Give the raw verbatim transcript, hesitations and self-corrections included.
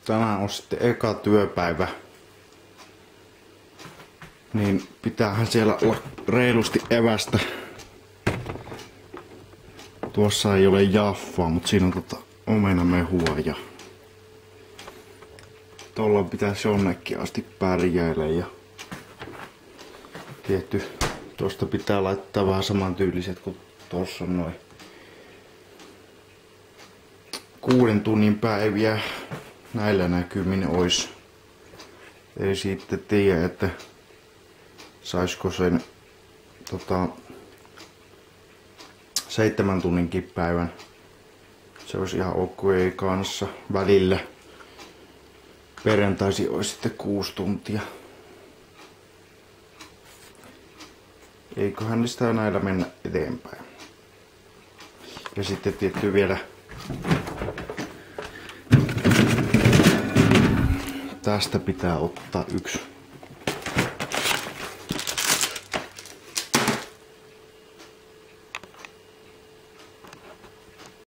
tänään on sitten eka työpäivä. Niin pitäähän siellä olla reilusti evästä. Tuossa ei ole jaffaa, mutta siinä on tota omenamehua ja tuolla pitäisi jonnekin asti pärjäillä ja tietty tuosta pitää laittaa vähän samantyyliset kuin tuossa on noin kuuden tunnin päiviä näillä näkymin ois. Ei sitten tiedä, että saisiko sen tota, seitsemän tunninkin päivän. Se olisi ihan ok kanssa välillä. Perjantaisin olisi sitten kuusi tuntia. Eiköhän niistä näillä mennä eteenpäin. Ja sitten tietty vielä tästä pitää ottaa yksi